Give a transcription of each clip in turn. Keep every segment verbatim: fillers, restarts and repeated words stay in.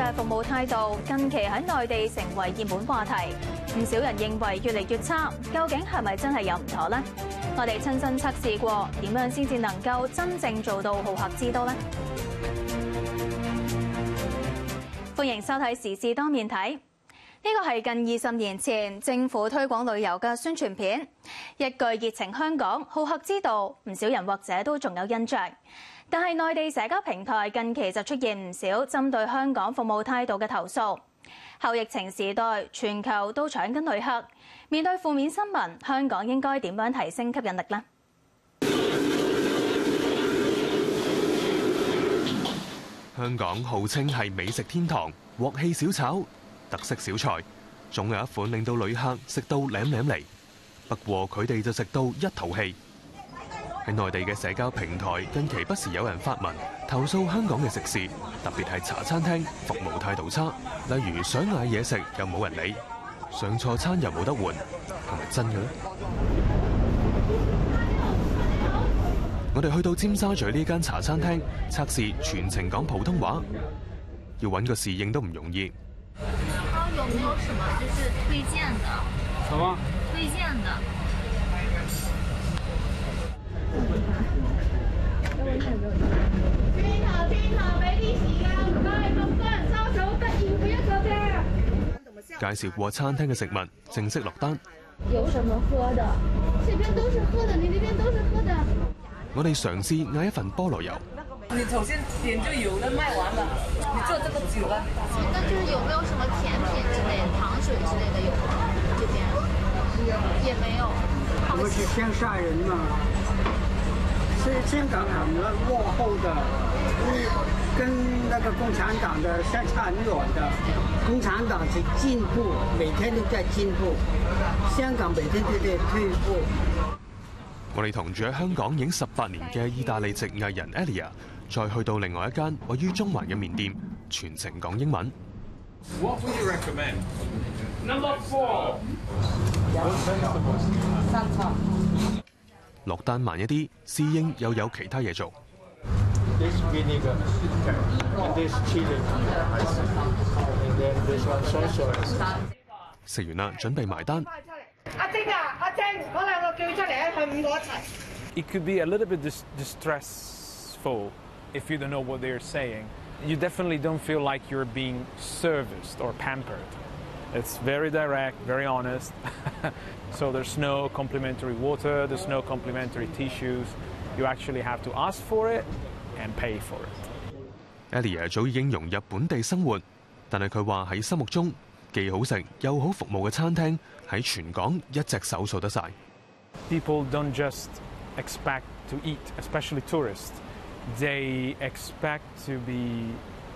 嘅服務態度近期喺內地成為熱門話題，唔少人認為越嚟越差。究竟係咪真係有唔妥呢？我哋親身測試過，點樣先至能夠真正做到好客之都呢？歡迎收睇時事多面睇。呢個係近二十年前政府推廣旅遊嘅宣傳片，一句熱情香港、好客之都，唔少人或者都仲有印象。但係內地社交平台近期就出現唔少針對香港服務態度嘅投訴。後疫情時代，全球都搶緊旅客，面對負面新聞，香港應該點樣提升吸引力呢？ 香港號稱係美食天堂，鑊氣小炒、特色小菜，總有一款令到旅客食到舐舐嚟。不過佢哋就食到一肚氣。喺內地嘅社交平台，近期不時有人發文投訴香港嘅食肆，特別係茶餐廳服務態度差。例如想嗌嘢食又冇人理，上錯餐又冇得換，係咪真嘅呢？我哋去到尖沙咀呢間茶餐廳測試全程講普通話，要揾個侍應都唔容易。 有沒有什麼就是推薦的？ 什麼？ 推薦的。 邊頭邊頭俾啲時間，唔該，咁多人收手，得意佢一個啫。 介紹過餐廳嘅食物，正式落單。 有什麼喝的？這邊都是喝的，你那邊都是喝的。 我哋嘗試嗌一份菠蘿油。 你首先點就有了，賣完了，你做這個久了。 那就是有沒有什麼甜品之類的、糖水之類的有嗎？這邊也沒有。 我們是鄉下人嘛，所以香港很落後的，跟那個共產黨的相差很遠的。共產黨是進步，每天都在進步，香港每天都在退步。 我哋同住喺香港已經十八年嘅意大利籍藝人 Elia， 再去到另外一間位於中環嘅麵店，全程講英文。 What would you recommend? Number four。 落單慢一啲，侍應又有其他嘢做。食完啦，準備埋單。 阿晶啊，阿晶，嗰兩個叫出嚟啊，佢五個一齊。 It could be a little bit distressful if you don't know what they're saying. You definitely don't feel like you're being serviced or pampered. It's very direct, very honest. So there's no complimentary water, there's no complimentary tissues. You actually have to ask for it and pay for it. Elia 早已經融入本地生活，但係佢話喺心目中既好食又好服務嘅餐廳喺全港一隻手數得晒。 People don't just expect to eat, especially tourists. They expect to be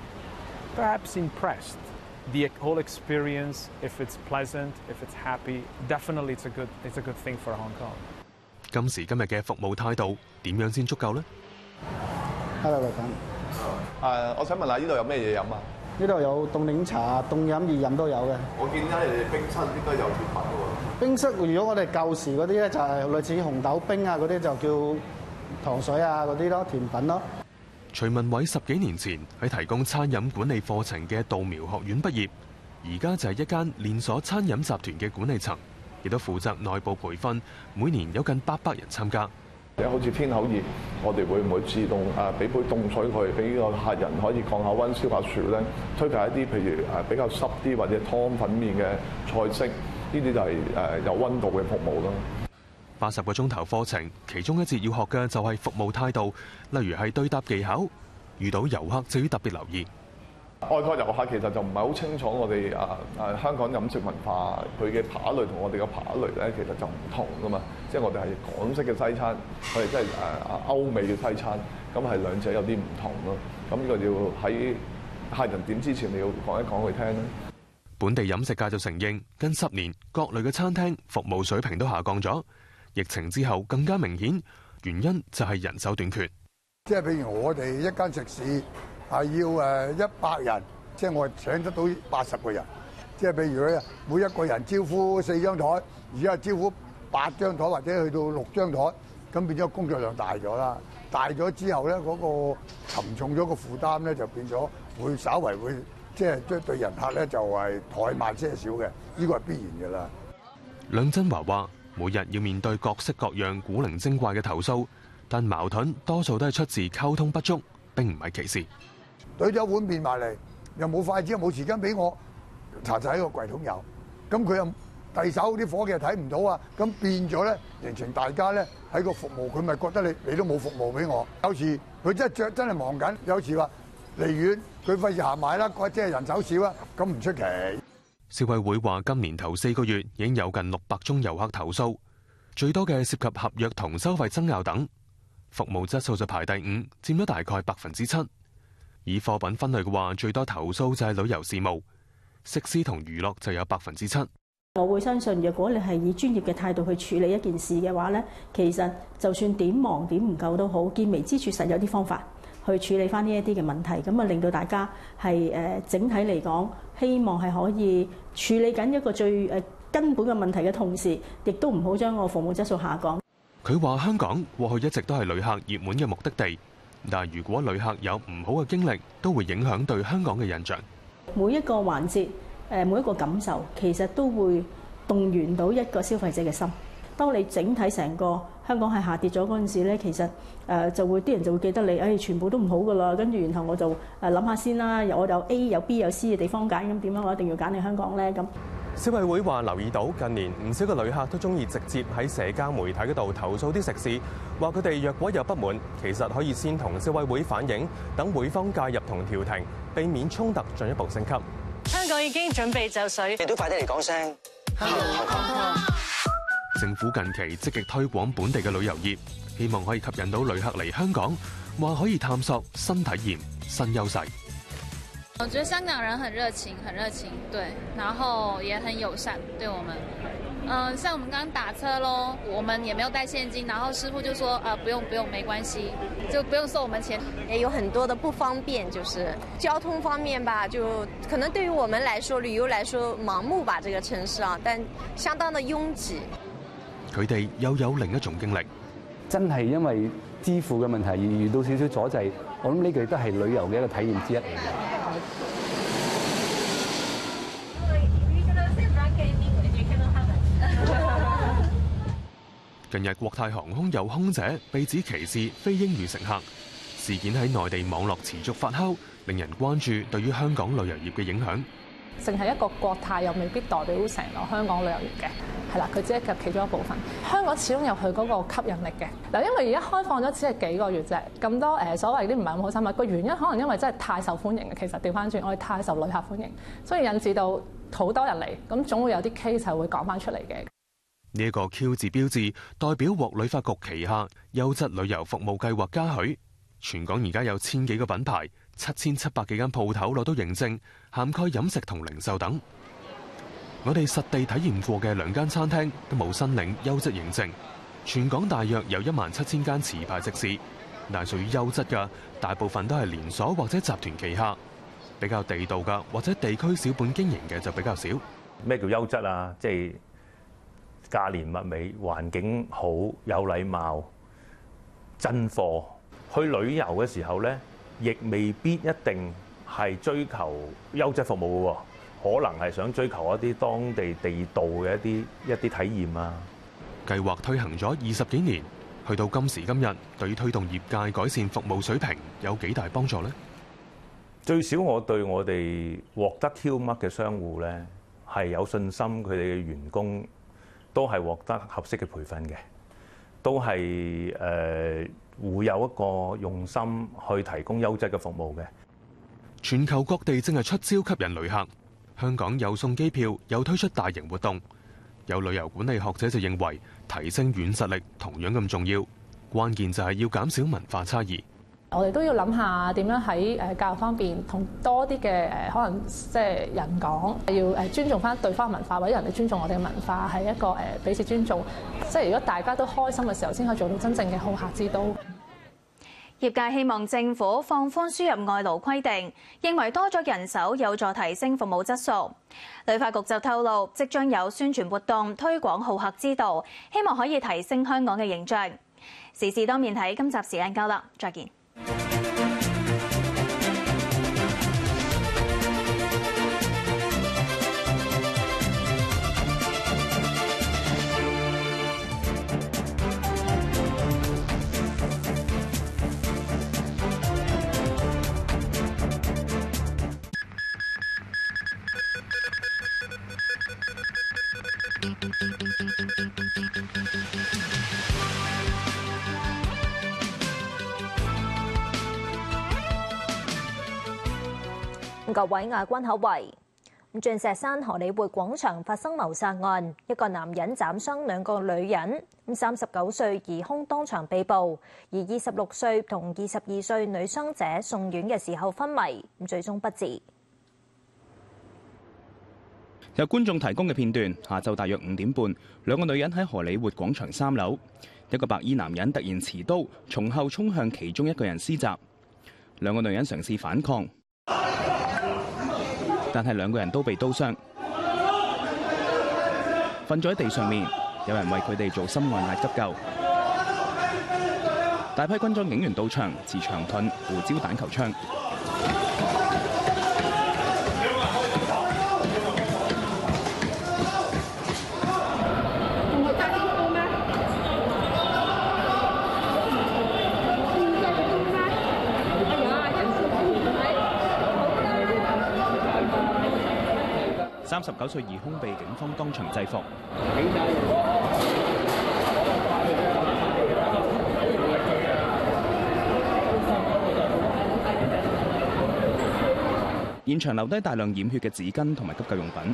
perhaps impressed. The whole experience, if it's pleasant, if it's happy, definitely it's a good, it's a good thing for Hong Kong. 今時今日嘅服務態度點樣先足夠呢？ Hello， 老闆。 誒，我想問下呢度有咩嘢飲啊？ 呢度有凍檸茶、凍飲、熱飲都有嘅。 我見咧你哋冰室應該有甜品喎。 冰室如果我哋舊時嗰啲咧，就係類似紅豆冰啊嗰啲，就叫糖水啊嗰啲咯，甜品咯。 徐文偉十幾年前喺提供餐飲管理課程嘅稻苗學院畢業，而家就係一間連鎖餐飲集團嘅管理層，亦都負責內部培訓，每年有近八百人參加。 好似天口熱，我哋會唔會自動誒俾杯凍水佢，俾個客人可以降下溫、消下暑咧？推介一啲譬如誒比較濕啲或者湯粉面嘅菜式，呢啲就係誒有溫度嘅服務咯。 八十個鐘頭課程，其中一節要學嘅就係服務態度，例如係對答技巧。遇到遊客就要特別留意。 外國遊客其實就唔係好清楚我哋啊啊香港飲食文化，佢嘅扒類同我哋嘅扒類咧，其實就唔同噶嘛。即係我哋係港式嘅西餐，我哋即係誒歐美嘅西餐，咁係兩者有啲唔同咯。咁呢個要喺客人點之前，你要講一講佢聽啦。 本地飲食界就承認，近十年各類嘅餐廳服務水平都下降咗。疫情之後更加明顯，原因就係人手短缺。 即係譬如我哋一間食肆係要誒一百人，即係我請得到八十個人。即係譬如咧，每一個人招呼四張台，而家招呼八張台或者去到六張台，咁變咗工作量大咗啦。大咗之後咧，嗰個沉重咗個負擔咧，就變咗會稍為會即即係即係對人客咧就係怠慢些少嘅，呢個係必然嘅啦。 梁振華話：每日要面對各式各樣古靈精怪嘅投訴，但矛盾多數都係出自溝通不足，並唔係歧視。 懟咗碗麵埋嚟，又冇筷子，又冇匙羹俾我，查實喺個櫃桶有，咁佢又遞手啲伙計又睇唔到啊，咁變咗咧，形成大家咧喺個服務，佢咪覺得你你都冇服務俾我。有時佢真係着真係忙緊，有時話離遠，佢費事行埋啦，即係人手少啊，咁唔出奇。 消委會話，今年頭四個月已經有近六百宗遊客投訴，最多嘅涉及合約同收費爭拗等。服務質素就排第五，佔咗大概百分之七。以貨品分類嘅話，最多投訴就係旅遊事務，食肆同娛樂就有百分之七。 我會相信，若果你係以專業嘅態度去處理一件事嘅話咧，其實就算點忙點唔夠都好，見微知著，實有啲方法去處理翻呢一啲嘅問題，咁啊令到大家係誒整體嚟講，希望係可以處理緊一個最誒根本嘅問題嘅同時，亦都唔好將個服務質素下降。 佢話香港過去一直都係旅客熱門嘅目的地，但係如果旅客有唔好嘅經歷，都會影響對香港嘅印象。 每一個環節，誒每一個感受，其實都會動員到一個消費者嘅心。當你整體成個香港係下跌咗嗰陣時咧，其實誒就會啲人就會記得你，誒、哎、全部都唔好噶啦。跟住然後我就誒諗下先啦，有我有 A 有 B 有 C 嘅地方揀，咁點解我一定要揀你香港咧？咁消委會話留意到近年唔少嘅旅客都中意直接喺社交媒體嗰度投訴啲食肆，話佢哋若果有不滿，其實可以先同消委會反映，等會方介入同調停，避免衝突進一步升級。 香港已經準備就緒，你都快啲嚟講聲。 政府近期積極推廣本地嘅旅遊業，希望可以吸引到旅客嚟香港，話可以探索新體驗、新優勢。 我覺得香港人很熱情，很熱情，對，然後也很友善對我們。嗯、呃，像我們剛剛打車咯，我們也沒有帶現金，然後師傅就說啊、呃，不用不用，沒關係，就不用收我們錢。 也有很多的不方便，就是交通方面吧，就可能對於我們來說，旅遊來說盲目吧，這個城市啊，但相當的擁擠。 佢哋又有另一種經歷， 真係因為支付嘅問題而遇到少少阻滯，我諗呢個都係旅遊嘅一個體驗之一嚟嘅。 近日國泰航空有空姐被指歧視非英語乘客，事件喺內地網絡持續發酵，令人關注對於香港旅遊業嘅影響。 淨係一個國泰又未必代表成個香港旅遊業嘅，係啦，佢只係其中一部分。香港始終有佢嗰個吸引力嘅。嗱，因為而家開放咗只係幾個月啫，咁多誒所謂啲唔係咁好心物。個原因可能因為真係太受歡迎嘅，其實調翻轉，我哋太受旅客歡迎，所以引致到好多人嚟，咁總會有啲 case 係會講翻出嚟嘅。 呢一個 Q 字標誌代表獲旅發局旗下優質旅遊服務計劃嘉許。全港而家有千幾個品牌，七千七百幾間鋪頭攞到認證，涵蓋飲食同零售等。我哋實地體驗過嘅兩間餐廳都冇申領優質認證。全港大約有一萬七千間持牌食肆，但係屬於優質嘅大部分都係連鎖或者集團旗下，比較地道嘅或者地區小本經營嘅就比較少。 咩叫優質啊？即係價廉物美，環境好，有禮貌，真貨。去旅遊嘅時候咧，亦未必一定係追求優質服務嘅喎，可能係想追求一啲當地地道嘅一啲一啲體驗啊。 計劃推行咗二十幾年，去到今時今日，對於推動業界改善服務水平有幾大幫助呢？ 最少我對我哋獲得 Q M A R K 嘅商戶咧係有信心，佢哋嘅員工都係獲得合適嘅培訓嘅，都係誒。呃會有一個用心去提供優質嘅服務嘅。 全球各地正係出招吸引旅客，香港又送機票，又推出大型活動。有旅遊管理學者就認為，提升軟實力同樣咁重要，關鍵就係要減少文化差異。 我哋都要諗下點樣喺誒教育方面同多啲嘅誒可能即係人講，要誒尊重翻對方文化，或者人哋尊重我哋嘅文化，係一個誒彼此尊重。即係如果大家都開心嘅時候，先可以做到真正嘅好客之都。 業界希望政府放寬輸入外勞規定，認為多咗人手有助提升服務質素。旅發局就透露，即將有宣傳活動推廣好客之道，希望可以提升香港嘅形象。時事多面睇，今集時間夠啦，再見。 各位亞軍口圍，鑽石山荷里活廣場發生謀殺案，一個男人斬傷兩個女人，三十九歲疑兇當場被捕，而二十六歲同二十二歲女傷者送院嘅時候昏迷，最終不治。 有觀眾提供嘅片段，下晝大約五點半，兩個女人喺荷里活廣場三樓，一個白衣男人突然持刀從後衝向其中一個人施襲，兩個女人嘗試反抗，但係兩個人都被刀傷，瞓咗喺地上面，有人為佢哋做心外壓急救。大批軍裝警員到場，持長盾、胡椒彈球槍。三十九歲疑兇被警方當場制服。現場留低大量染血嘅紙巾同埋急救用品。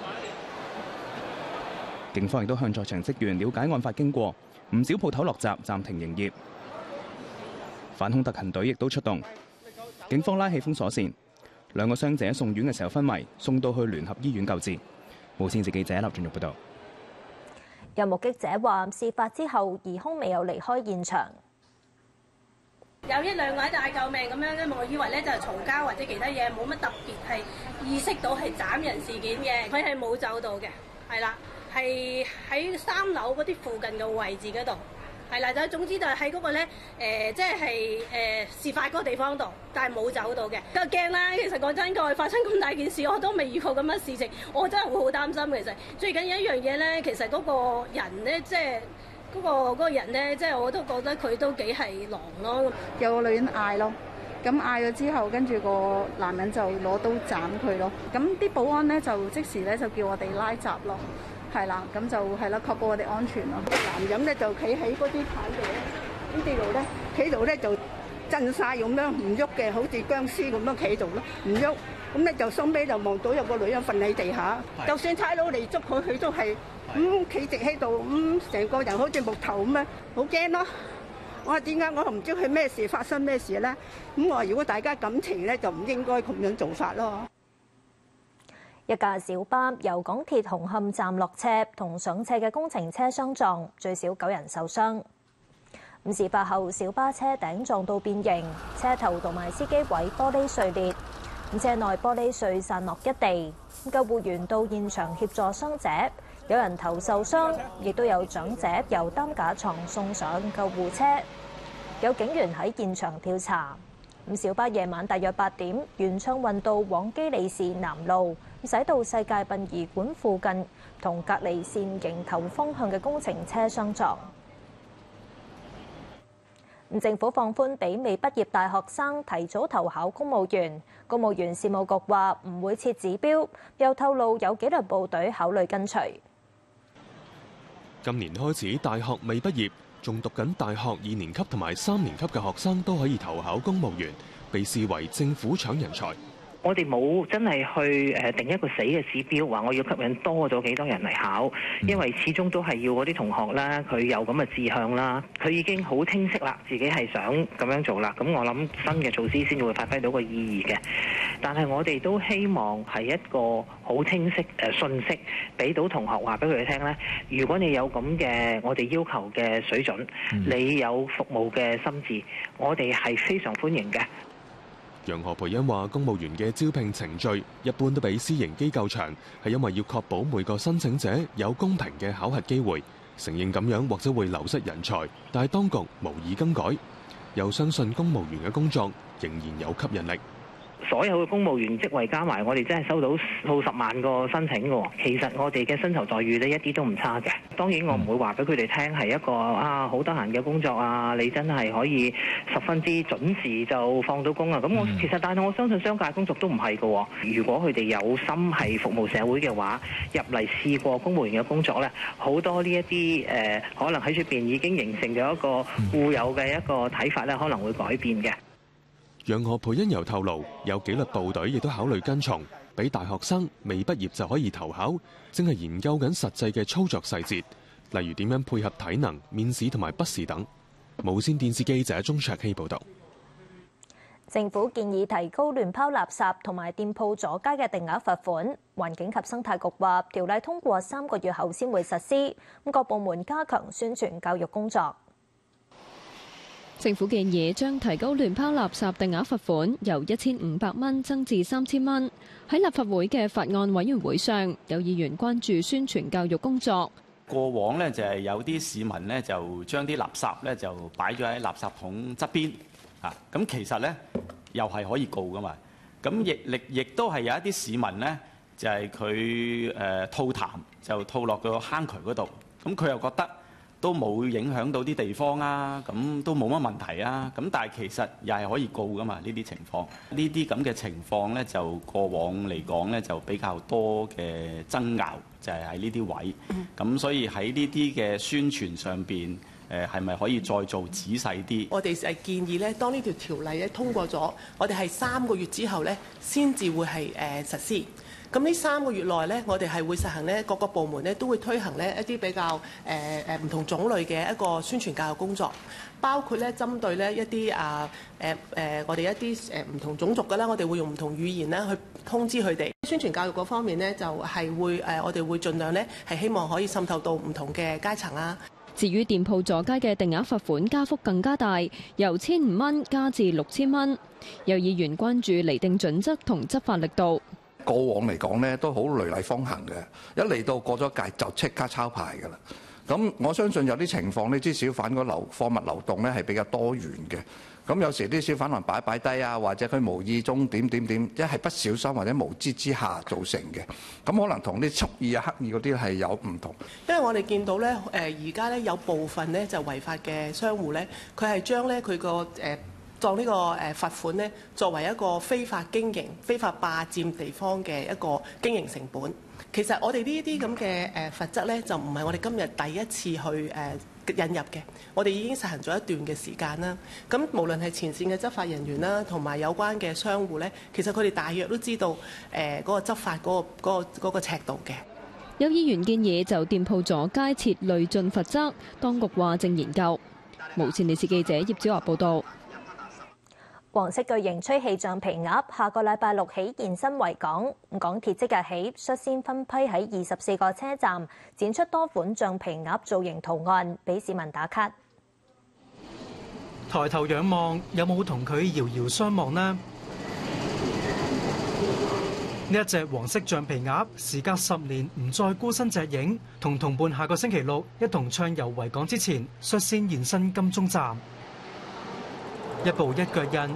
警方亦都向在場職員了解案發經過，唔少鋪頭落閘暫停營業。反恐特勤隊亦都出動，警方拉起封鎖線。兩個傷者送院嘅時候昏迷，送到去聯合醫院救治。無線視記者劉俊玉報道。 有目擊者話，事發之後，疑兇未有離開現場。 有一兩個喺度嗌救命咁樣咧，我以為咧就係嘈交或者其他嘢，冇乜特別係意識到係斬人事件嘅。佢係冇走到嘅，係啦，係喺三樓嗰啲附近嘅位置嗰度。係啦，就總之就係喺嗰個咧，誒，即係誒事發嗰個地方度，但係冇走到嘅。咁驚啦！其實講真句，發生咁大件事，我都未遇過咁嘅事情，我真係會好擔心。其實最緊要一樣嘢咧，其實嗰個人咧，即係嗰個嗰個人咧，即係我都覺得佢都幾係狼咯。 有個女人嗌咯，咁嗌咗之後，跟住個男人就攞刀斬佢咯。咁啲保安咧就即時咧就叫我哋拉閘咯。係啦，咁就係啦，確保我哋安全咯。男人咧就企喺嗰啲牌度咧，呢啲度咧企度咧就震晒咁樣唔喐嘅，好似僵屍咁樣企度咯，唔喐。咁咧就收尾就望到有個女人瞓喺地下，就算差佬嚟捉佢，佢都係咁企直喺度，咁成個人好似木頭咁樣，好驚咯。我話點解我唔知佢咩事發生咩事咧？咁我話如果大家感情咧，就唔應該咁樣做法咯。 一架小巴由港鐵紅磡站落車，同上斜嘅工程車相撞，最少九人受傷。咁事發後，小巴車頂撞到變形，車頭同埋司機位玻璃碎裂，咁車內玻璃碎散落一地。救護員到現場協助傷者，有人頭受傷，亦都有長者由擔架床送上救護車。有警員喺現場調查。咁小巴夜晚大約八點，沿暢運道往基利士南路，駛到世界殯儀館附近，同隔離線迎頭方向嘅工程車相撞。政府放寬俾未畢業大學生提早投考公務員，公務員事務局話唔會設指標，又透露有紀律部隊考慮跟隨。 今年開始，大學未畢業，仲讀緊大學二年級同埋三年級嘅學生都可以投考公務員，被視為政府搶人才。 我哋冇真係去誒定一個死嘅指標，話我要吸引多咗幾多人嚟考，因為始終都係要嗰啲同學啦，佢有咁嘅志向啦，佢已經好清晰啦，自己係想咁樣做啦。咁我諗新嘅措施先至會發揮到個意義嘅。但係我哋都希望係一個好清晰誒信息，俾到同學話俾佢哋聽咧。如果你有咁嘅我哋要求嘅水準，嗯、你有服務嘅心志，我哋係非常歡迎嘅。 楊何培恩話：公務員嘅招聘程序一般都比私營機構長，係因為要確保每個申請者有公平嘅考核機會。承認咁樣或者會流失人才，但係當局無意更改，又相信公務員嘅工作仍然有吸引力。 所有嘅公務員職位加埋，我哋真係收到數十萬個申請嘅。其實我哋嘅薪酬待遇咧一啲都唔差嘅。當然我唔會話俾佢哋聽係一個啊好得閒嘅工作啊，你真係可以十分之準時就放到工啊。咁我其實但係我相信商界工作都唔係嘅。如果佢哋有心係服務社會嘅話，入嚟試過公務員嘅工作咧，好多呢一啲誒可能喺出邊已經形成咗一個固有嘅一個睇法咧，可能會改變嘅。 楊何培恩又透露，有紀律部隊亦都考慮跟從，俾大學生未畢業就可以投考，正係研究緊實際嘅操作細節，例如點樣配合體能、面試同埋筆試等。無線電視記者鍾卓希報導。 政府建議提高亂拋垃圾同埋店鋪阻街嘅定額罰款。環境及生態局話，條例通過三個月後先會實施。咁各部門加強宣傳教育工作。 政府建議將提高亂拋垃圾定額罰款由一千五百蚊增至三千蚊。喺立法會嘅法案委員會上，有議員關注宣傳教育工作。 過往呢，就係有啲市民呢，就將啲垃圾呢，就擺咗喺垃圾桶側邊啊，咁其實呢，又係可以告噶嘛。咁亦亦亦都係有一啲市民呢，就係佢誒吐痰就吐落個坑渠嗰度，咁佢又覺得都冇影響到啲地方啊，咁都冇乜問題啊。咁但係其實又係可以告噶嘛，呢啲情況，呢啲咁嘅情況呢，就過往嚟講呢，就比較多嘅爭拗，就係喺呢啲位。咁所以喺呢啲嘅宣傳上邊，誒係咪可以再做仔細啲？ 我哋誒建議咧，當呢條條例咧通過咗，我哋係三個月之後咧，先至會係誒實施。咁呢三個月內咧，我哋係會實行咧，各個部門咧都會推行咧一啲比較誒誒唔同種類嘅一個宣傳教育工作，包括咧針對咧一啲啊誒誒我哋一啲誒唔同種族嘅啦，我哋會用唔同語言咧去通知佢哋。宣傳教育嗰方面咧，就係會誒我哋會盡量咧係希望可以滲透到唔同嘅階層啦。 至於店鋪阻街嘅定額罰款加幅更加大，由千五蚊加至六千蚊。有議員關注釐定準則同執法力度。 過往嚟講呢都好雷厲風行嘅，一嚟到過咗界就即刻抄牌㗎啦。咁我相信有啲情況呢啲小販個流貨物流動呢係比較多元嘅。咁有時啲小販可能擺擺低啊，或者佢無意中點點點，一係不小心或者無知之下造成嘅。咁可能同啲蓄意啊、刻意嗰啲係有唔同。 因為我哋見到咧，誒而家咧有部分咧就違法嘅商戶咧，佢係將咧佢個誒當呢個誒罰款咧作為一個非法經營、非法霸佔地方嘅一個經營成本。其實我哋呢啲咁嘅誒罰則咧，就唔係我哋今日第一次去誒引入嘅，我哋已經實行咗一段嘅時間啦。咁無論係前線嘅執法人員啦，同埋有關嘅商戶咧，其實佢哋大約都知道誒嗰個執法嗰個嗰個嗰個尺度嘅。 有議員建議就店鋪阻街設累進罰則，當局話正研究。無線電視記者葉子華報導。 黃色巨型吹氣橡皮鴨下個禮拜六起現身維港，港鐵即日起率先分批喺二十四個車站展出多款橡皮鴨造型圖案，俾市民打卡。 抬頭仰望，有冇同佢遙遙相望呢？呢一隻黃色橡皮鴨，時隔十年唔再孤身隻影，同同伴下個星期六一同暢遊維港之前，率先現身金鐘站。一步一腳印，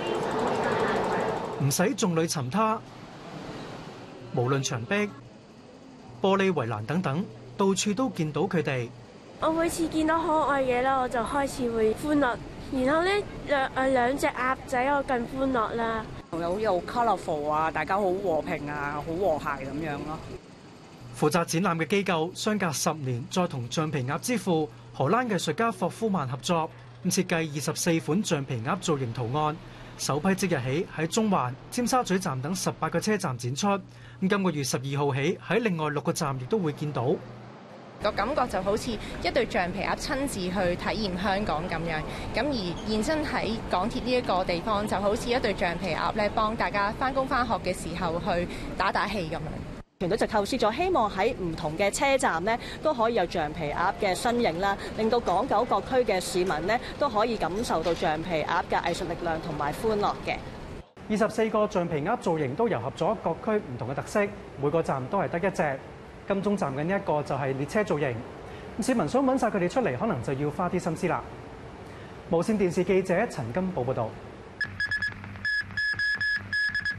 唔使眾裏尋他。無論牆壁、玻璃圍欄等等，到處都見到佢哋。 我每次見到可愛嘢啦，我就開始會歡樂。然後咧兩誒兩隻鴨仔，我更歡樂啦。 有有 colourful 啊，大家好和平啊，好和諧咁樣咯。 負責展覽嘅機構相隔十年再同橡皮鴨之父荷蘭藝術家霍夫曼合作。設計二十四款橡皮鴨造型圖案，首批即日起喺中環、尖沙咀站等十八個車站展出。咁今個月十二號起喺另外六個站亦都會見到。 個感覺就好似一對橡皮鴨親自去體驗香港咁樣。咁而現身喺港鐵呢一個地方，就好似一對橡皮鴨咧，幫大家返工返學嘅時候去打打氣咁樣。 團隊就構思咗，希望喺唔同嘅車站呢都可以有橡皮鴨嘅身影啦，令到港九各區嘅市民呢都可以感受到橡皮鴨嘅藝術力量同埋歡樂嘅。 二十四個橡皮鴨造型都糅合咗各區唔同嘅特色，每個站都係得一隻。金鐘站嘅呢一個就係列車造型，市民想揾晒佢哋出嚟，可能就要花啲心思啦。無線電視記者陳金寶報道。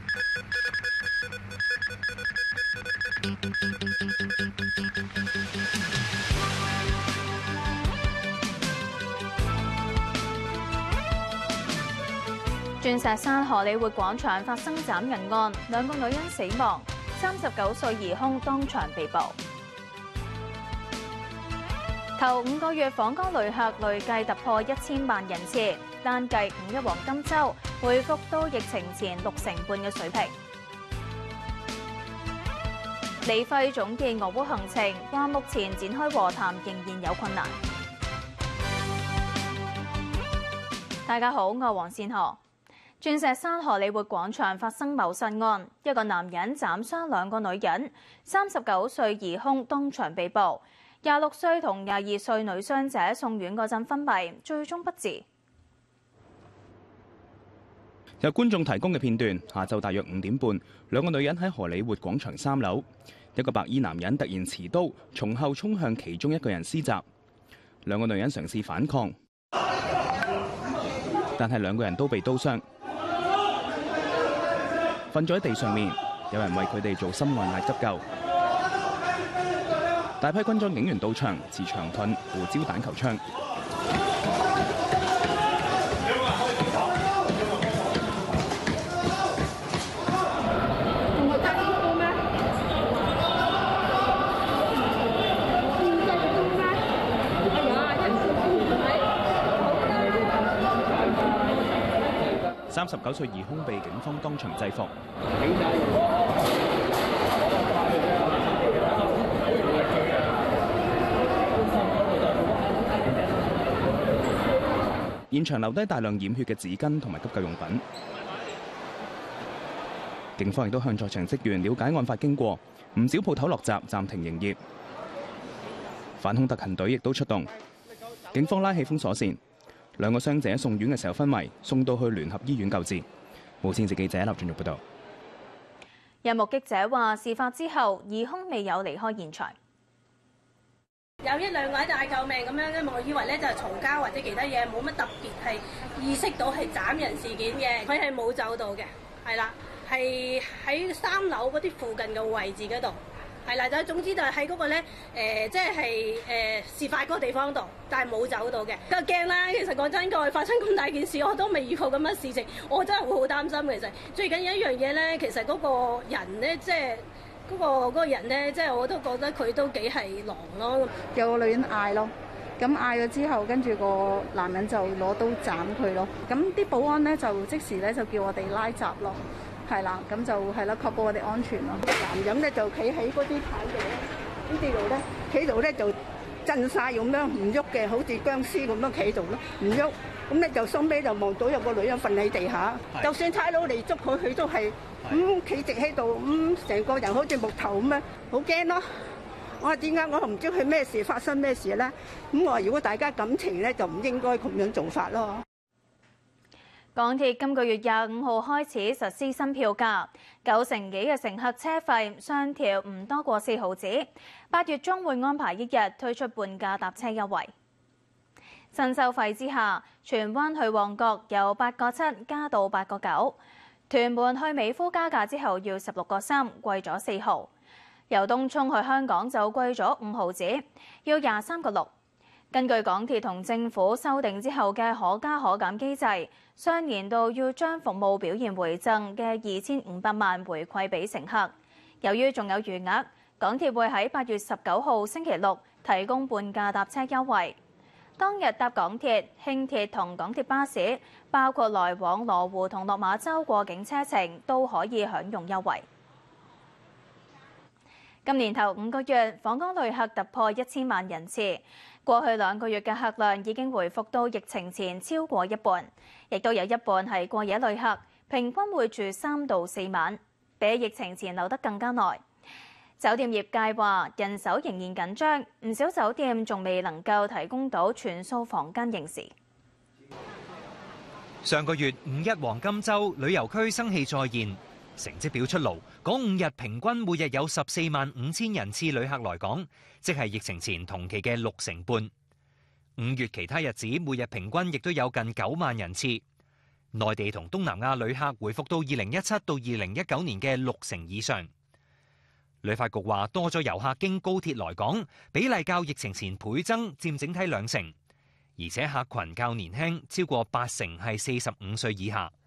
鑽石山荷里活廣場發生斬人案，兩個女人死亡，三十九歲疑兇當場被捕。頭五個月訪港旅客累計突破一千萬人次，單計五一黃金週回復到疫情前六成半嘅水平。李輝總結俄烏行程，話目前展開和談仍然有困難。大家好，我係黃善河。鑽石山荷里活廣場發生謀殺案，一個男人斬傷兩個女人，三十九歲疑兇當場被捕。廿六歲同廿二歲女傷者送院嗰陣昏迷，最終不治。 由觀眾提供嘅片段，下晝大約五點半，兩個女人喺荷里活廣場三樓，一個白衣男人突然持刀從後衝向其中一個人施襲，兩個女人嘗試反抗，但係兩個人都被刀傷，瞓咗喺地上面，有人為佢哋做心外壓急救。大批軍裝警員到場，持長盾、胡椒彈球槍。三十九歲疑兇被警方當場制服。現場留低大量染血嘅紙巾同埋急救用品。警方亦都向在場職員了解案發經過，唔少鋪頭落閘暫停營業。反恐特勤隊亦都出動，警方拉起封鎖線，兩個傷者送院嘅時候昏迷，送到去聯合醫院救治。無線視記者劉俊玉報道。 有目擊者話，事發之後，疑兇未有離開現場。 有一兩個喺度嗌救命咁樣，因為我以為咧就係嘈交或者其他嘢，冇乜特別係意識到係斬人事件嘅。佢係冇走到嘅，係啦，係喺三樓嗰啲附近嘅位置嗰度，係啦。就總之就係喺嗰個咧誒，即係誒事發嗰個地方度，但係冇走到嘅。咁驚啦！其實講真，佢發生咁大件事，我都未遇過咁嘅事情，我真係會好擔心。其實最緊要一樣嘢咧，其實嗰個人咧，即係。嗰、嗰個嗰個人咧，即係我都覺得佢都幾係狼咯。 有個女人嗌咯，咁嗌咗之後，跟住個男人就攞刀斬佢咯。咁啲保安咧就即時咧就叫我哋拉閘咯，係啦，咁就係啦，確保我哋安全咯。 男人咧就企喺嗰啲牌度咧，呢啲度咧企度咧就震晒咁樣唔喐嘅，好似僵屍咁樣企度咯，唔喐。咁咧就收尾就望到有個女人瞓喺地下，就算差佬嚟捉佢，佢都係咁企直喺度，咁成個人好似木頭咁樣，好驚咯！我話點解我唔知佢咩事發生咩事咧？咁我話如果大家感情咧，就唔應該咁樣做法咯。 港鐵今個月廿五號開始實施新票價，九成幾嘅乘客車費上調唔多過四毫子，八月中會安排一日推出半價搭車優惠。新收費之下，荃灣去旺角由八個七加到八個九，屯門去美孚加價之後要十六個三，貴咗四毫。由東涌去香港就貴咗五毫子，要廿三個六。根據港鐵同政府修訂之後嘅可加可減機制，上年度要將服務表現回贈嘅二千五百萬回饋俾乘客。由於仲有餘額，港鐵會喺八月十九號星期六提供半價搭車優惠。當日搭港鐵、輕鐵同港鐵巴士，包括來往羅湖同落馬洲過境車程，都可以享用優惠。今年頭五個月，訪港旅客突破一千萬人次，過去兩個月嘅客量已經回復到疫情前超過一半，亦都有一半係過夜旅客，平均會住三到四晚，比疫情前留得更加耐。酒店業界話人手仍然緊張，唔少酒店仲未能夠提供到全數房間應時。 上個月五一黃金週旅遊區生氣再現，成績表出爐，嗰五日平均每日有十四萬五千人次旅客來港，即係疫情前同期嘅六成半。五月其他日子每日平均亦都有近九萬人次。內地同東南亞旅客回復到二零一七到二零一九年嘅六成以上。旅發局話多咗遊客經高鐵來港，比例較疫情前倍增，佔整體兩成，而且客群較年輕，超過八成係四十五歲以下。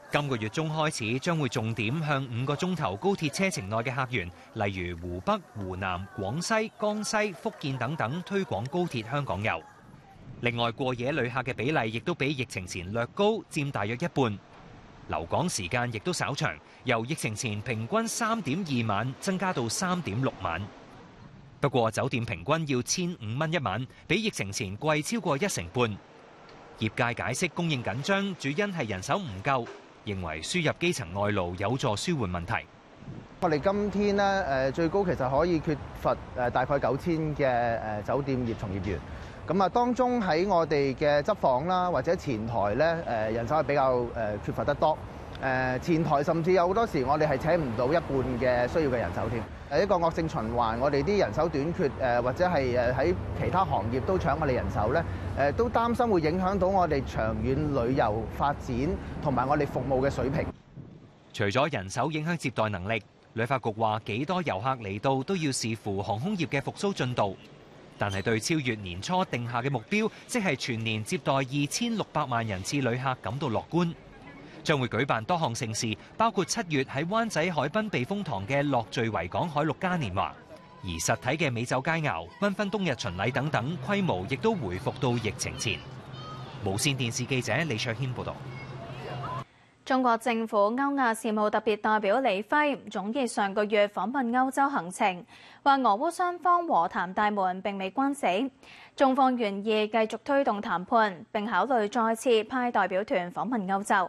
今個月中開始，將會重點向五個鐘頭高鐵車程內嘅客源，例如湖北、湖南、廣西、江西、福建等等，推廣高鐵香港遊。另外，過夜旅客嘅比例亦都比疫情前略高，佔大約一半。留港時間亦都稍長，由疫情前平均三點二晚增加到三點六晚。不過，酒店平均要千五蚊一晚，比疫情前貴超過一成半。業界解釋供應緊張，主因係人手唔夠。認為輸入基層外勞有助舒緩問題。 我哋今天咧誒最高其實可以缺乏誒大概九千嘅誒酒店業從業員。咁啊，當中喺我哋嘅執房啦或者前台咧誒人手係比較誒缺乏得多。誒前台甚至有好多時我哋係請唔到一半嘅需要嘅人手添。誒一個惡性循環，我哋啲人手短缺誒或者係誒喺其他行業都搶我哋人手咧，誒都擔心會影響到我哋長遠旅遊發展同埋我哋服務嘅水平。 除咗人手影響接待能力，旅發局話幾多遊客嚟到都要視乎航空業嘅復甦進度，但係對超越年初定下嘅目標，即係全年接待二千六百萬人次旅客感到樂觀。將會舉辦多項盛事，包括七月喺灣仔海濱避風塘嘅樂聚維港海陸嘉年華，而實體嘅美酒佳肴、繽紛冬日巡禮等等，規模亦都回復到疫情前。無線電視記者李卓軒報導。 中國政府歐亞事務特別代表李輝總結上個月訪問歐洲行程，話俄烏雙方和談大門並未關死，中方願意繼續推動談判，並考慮再次派代表團訪問歐洲。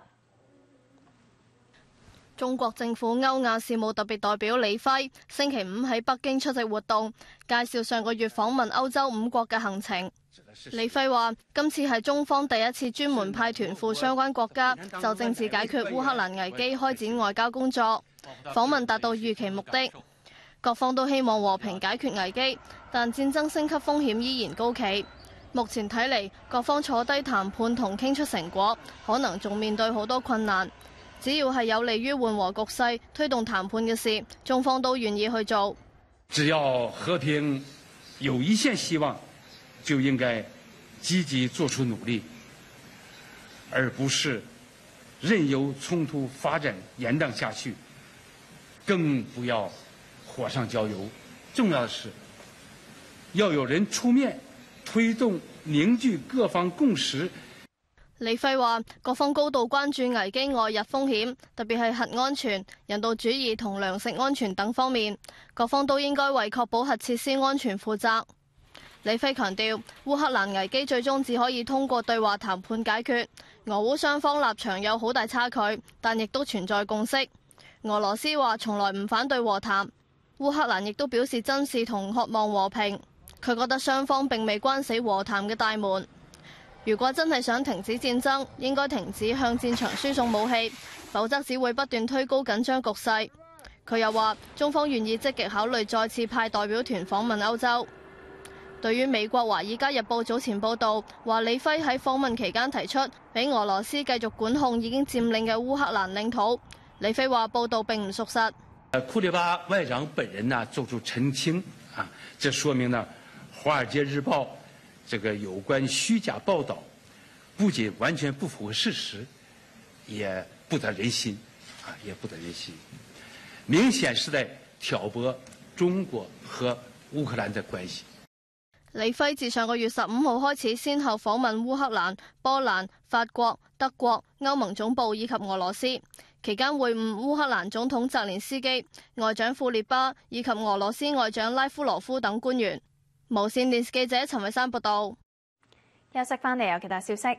中國政府歐亞事務特別代表李輝星期五喺北京出席活動，介紹上個月訪問歐洲五國嘅行程。李輝話：今次係中方第一次專門派團赴相關國家，就政治解決烏克蘭危機開展外交工作。訪問達到預期目的，各方都希望和平解決危機，但戰爭升級風險依然高企。目前睇嚟，各方坐低談判同傾出成果，可能仲面對好多困難。只要係有利於緩和局勢、推動談判嘅事，中方都願意去做。 只要和平有一線希望，就應該積極做出努力，而不是任由衝突發展延宕下去，更不要火上澆油。重要的是，要有人出面推動凝聚各方共識。 李輝話：各方高度關注危機外溢風險，特別係核安全、人道主義同糧食安全等方面，各方都應該為確保核設施安全負責。李輝強調，烏克蘭危機最終只可以通過對話談判解決。俄烏雙方立場有好大差距，但亦都存在共識。俄羅斯話從來唔反對和談，烏克蘭亦都表示珍視同渴望和平。佢覺得雙方並未關死和談嘅大門。如果真係想停止戰爭，應該停止向戰場輸送武器，否則只會不斷推高緊張局勢。佢又話，中方願意積極考慮再次派代表團訪問歐洲。對於美國《華爾街日報》早前報導，話李輝喺訪問期間提出俾俄羅斯繼續管控已經佔領嘅烏克蘭領土，李輝話報導並唔屬實。 庫列巴外長本人呢做出澄清啊，這說明呢《華爾街日報》這個有關虛假報導，不僅完全不符合事實，也不得人心，啊，也不得人心，明顯是在挑撥中國和烏克蘭的關係。 李輝自上個月十五號開始，先後訪問烏克蘭、波蘭、法國、德國、歐盟總部以及俄羅斯，期間會晤烏克蘭總統澤連斯基、外長庫列巴以及俄羅斯外長拉夫羅夫等官員。無線電視記者陳偉珊報道。 休息翻嚟有其他消息。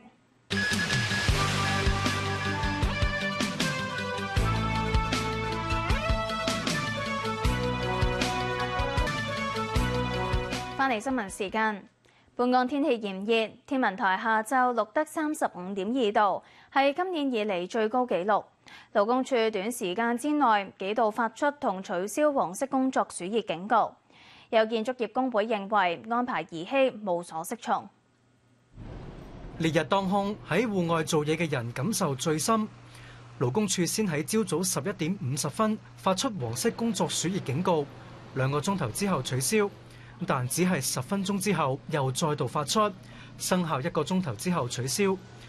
翻嚟新聞時間，本港天氣炎熱，天文台下晝錄得三十五點二度，係今年以嚟最高紀錄。勞工處短時間之內幾度發出同取消黃色工作暑熱警告。有建築業工會認為安排兒戲無所適從。 烈日當空，喺戶外做嘢嘅人感受最深。勞工處先喺朝早十一點五十分發出黃色工作暑熱警告，兩個鐘頭之後取消，但只係十分鐘之後又再度發出，生效一個鐘頭之後取消。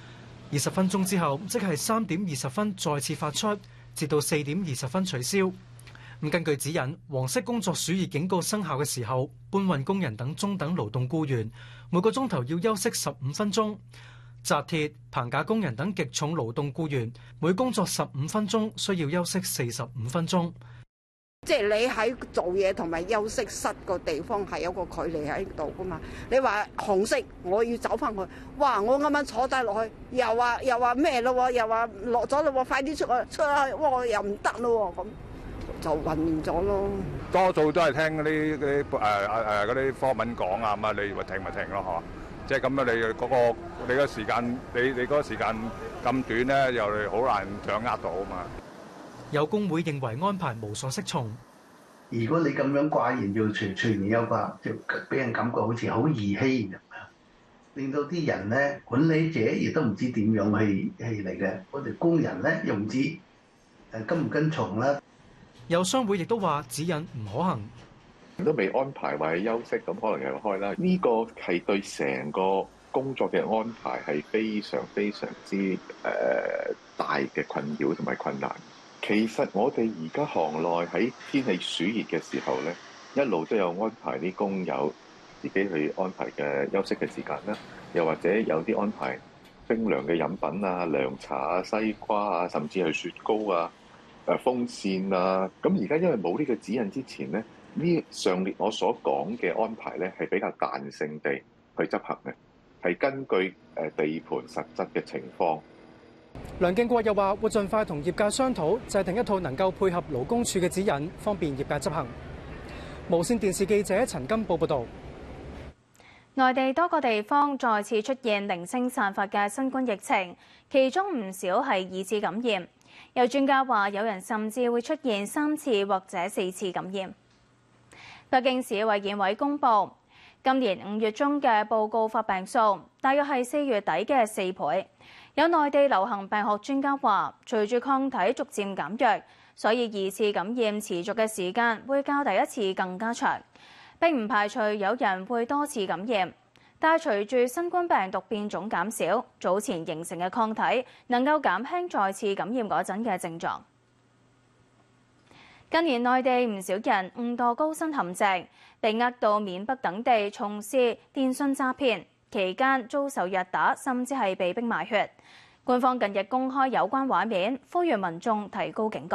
二十分鐘之後，即係三點二十分再次發出，至到四點二十分取消。咁根據指引，黃色工作暑熱警告生效嘅時候，搬運工人等中等勞動僱員每個鐘頭要休息十五分鐘；紮鐵、棚架工人等極重勞動僱員每工作十五分鐘需要休息四十五分鐘。 即係你喺做嘢同埋休息室個地方係有個距離喺度噶嘛？你話紅色，我要走翻去，哇！我啱啱坐低落去，又話又話咩咯？又話落咗咯，快啲出去出去，哇！又唔得咯，咁就混亂咗咯。 多數都係聽嗰啲嗰啲誒誒嗰啲科文講啊，咁啊你咪停咪停咯，嗬！即係咁樣你嗰個你個時間，你你嗰個時間咁短咧，又好難掌握到啊嘛。 有工會認為安排無所適從。 如果你咁樣掛完要隨隨年休假，就俾人感覺好似好兒戲咁樣，令到啲人咧管理者亦都唔知點樣去去嚟嘅，我哋工人咧又唔知誒跟唔跟從啦。 有商會亦都話指引唔可行， 都未安排或者休息，咁可能又開啦。呢個係對成個工作嘅安排係非常非常之誒、呃、大嘅困擾同埋困難。其實我哋而家行內喺天氣暑熱嘅時候咧，一路都有安排啲工友自己去安排嘅休息嘅時間啦，又或者有啲安排冰涼嘅飲品啊、涼茶啊、西瓜啊，甚至係雪糕啊、誒風扇啊。咁而家因為冇呢個指引之前咧，呢上列我所講嘅安排咧係比較彈性地去執行嘅，係根據誒地盤實質嘅情況。 梁敬國又話會盡快同業界商討，制定一套能夠配合勞工處嘅指引，方便業界執行。無線電視記者陳金寶報導。 內地多個地方再次出現零星散發嘅新冠疫情，其中唔少係二次感染。有專家話，有人甚至會出現三次或者四次感染。北京市衛健委公佈，今年五月中嘅報告發病數，大約係四月底嘅四倍。有內地流行病學專家話，隨住抗體逐漸減弱，所以二次感染持續嘅時間會較第一次更加長。並唔排除有人會多次感染，但係隨住新冠病毒變種減少，早前形成嘅抗體能夠減輕再次感染嗰陣嘅症狀。近年內地唔少人誤墮高薪陷阱，被呃到緬北等地從事電信詐騙。期間遭受虐打，甚至係被逼賣血。官方近日公開有關畫面，呼籲民眾提高警覺。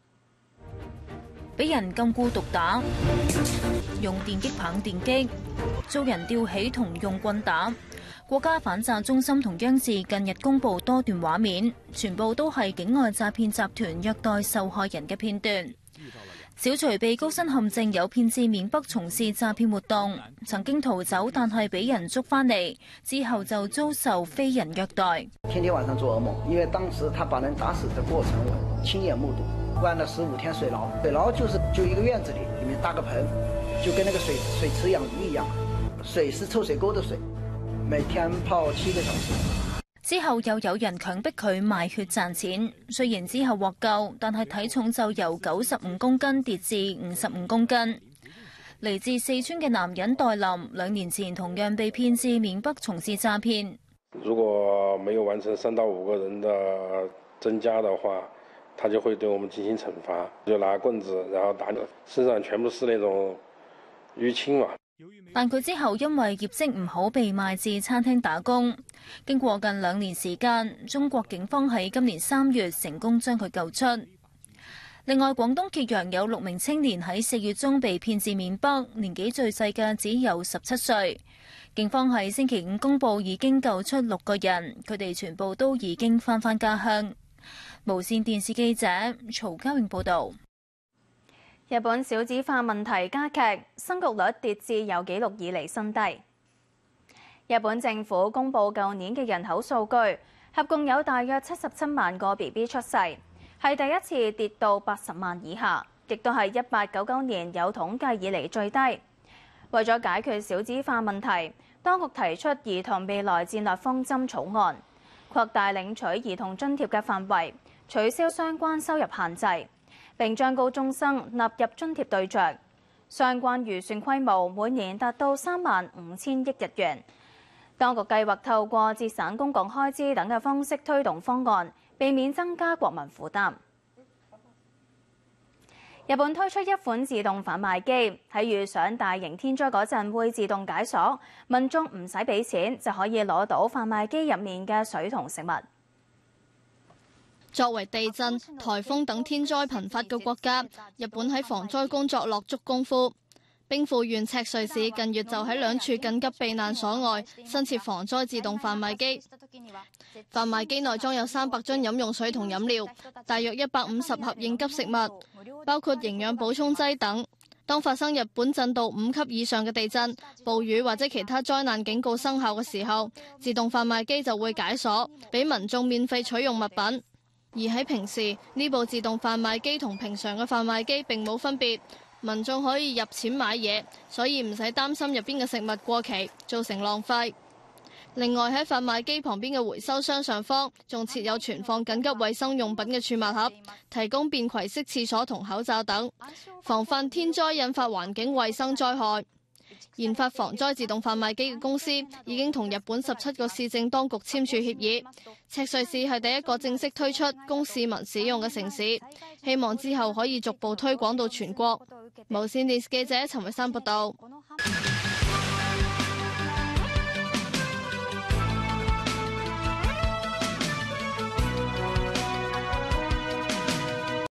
俾人禁錮毒打，用電擊棒電擊，遭人吊起同用棍打。國家反詐中心同央視近日公布多段畫面，全部都係境外詐騙集團虐待受害人嘅片段。小徐被高薪陷阱誘騙至緬北從事詐騙活動，曾經逃走，但係俾人捉翻嚟，之後就遭受非人虐待。 天天晚上做噩夢，因為當時他把人打死的過程我親眼目睹，關了十五天水牢，水牢就是就一個院子裏，裏面搭個棚，就跟那個水水池養魚一樣，水是臭水溝的水，每天泡七個小時。 之後又有人強迫佢賣血賺錢，雖然之後獲救，但係體重就由九十五公斤跌至五十五公斤。嚟自四川嘅男人戴林，兩年前同樣被騙至緬北從事詐騙。 如果沒有完成三到五個人的增加的話，他就會對我們進行懲罰，就拿棍子，然後打你身上全部是那種淤青嘛。 但佢之後因為業績唔好被賣至餐廳打工，經過近兩年時間，中國警方喺今年三月成功將佢救出。另外，廣東揭陽有六名青年喺四月中被騙至緬北，年紀最細嘅只有十七歲。警方喺星期五公佈已經救出六個人，佢哋全部都已經返返家鄉。無線電視記者曹家永報導。 日本少子化問題加劇，生育率跌至有紀錄以嚟新低。日本政府公布舊年嘅人口數據，合共有大約七十七萬個 B B 出世，係第一次跌到八十萬以下，亦都係一八九九年有統計以嚟最低。為咗解決少子化問題，當局提出兒童未來戰略方針草案，擴大領取兒童津貼嘅範圍，取消相關收入限制，並將高中生納入津貼對象，相關預算規模每年達到三萬五千億日元， 當局計劃透過節省公共開支等嘅方式推動方案，避免增加國民負擔。日本推出一款自動販賣機，喺遇上大型天災嗰陣會自動解鎖，民眾唔使俾錢就可以攞到販賣機入面嘅水同食物。 作為地震、颱風等天災頻發嘅國家，日本喺防災工作落足功夫。兵庫縣赤穗市近月就喺兩處緊急避難所外新設防災自動販賣機，販賣機內裝有三百樽飲用水同飲料，大約一百五十盒應急食物，包括營養補充劑等。當發生日本震度五級以上嘅地震、暴雨或者其他災難警告生效嘅時候，自動販賣機就會解鎖，俾民眾免費取用物品。而喺平時，呢部自動販賣機同平常嘅販賣機並冇分別。民眾可以入錢買嘢，所以唔使擔心入邊嘅食物過期，造成浪費。另外喺販賣機旁邊嘅回收箱上方，仲設有存放緊急衛生用品嘅儲物盒，提供便攜式廁所同口罩等，防範天災引發環境衛生災害。研發防災自動販賣機嘅公司已經同日本十七個市政當局簽署協議。赤穗市係第一個正式推出供市民使用嘅城市，希望之後可以逐步推廣到全國。無線電視記者陳慧珊報道。